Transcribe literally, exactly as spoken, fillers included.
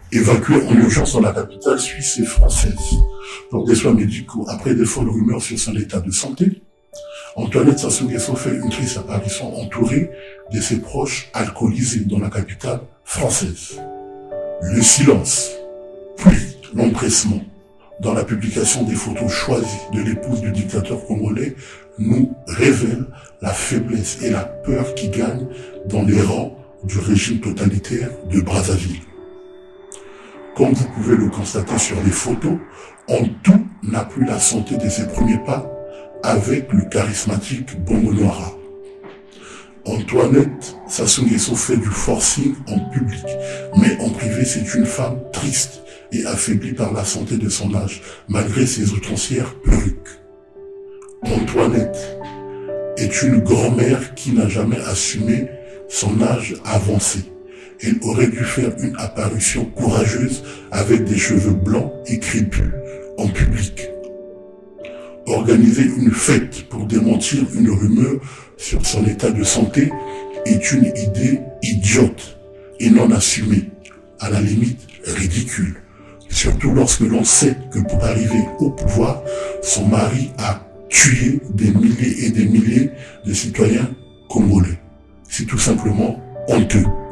Évacuée en urgence dans la capitale suisse et française pour des soins médicaux après des folles rumeurs sur son état de santé, Antoinette Sassou Nguesso fait une triste apparition entourée de ses proches alcoolisés dans la capitale française. Le silence, puis l'empressement dans la publication des photos choisies de l'épouse du dictateur congolais nous révèle la faiblesse et la peur qui gagnent dans les rangs du régime totalitaire de Brazzaville. Comme vous pouvez le constater sur les photos, en tout n'a plus la santé de ses premiers pas avec le charismatique Bongo Noira. Antoinette Sassou Nguesso fait du forcing en public, mais en privé c'est une femme triste et affaiblie par la santé de son âge, malgré ses outrancières perruques. Antoinette est une grand-mère qui n'a jamais assumé son âge avancé. Elle aurait dû faire une apparition courageuse avec des cheveux blancs et crépus en public. Organiser une fête pour démentir une rumeur sur son état de santé est une idée idiote et non assumée, à la limite ridicule. Surtout lorsque l'on sait que pour arriver au pouvoir, son mari a tué des milliers et des milliers de citoyens congolais. C'est tout simplement honteux.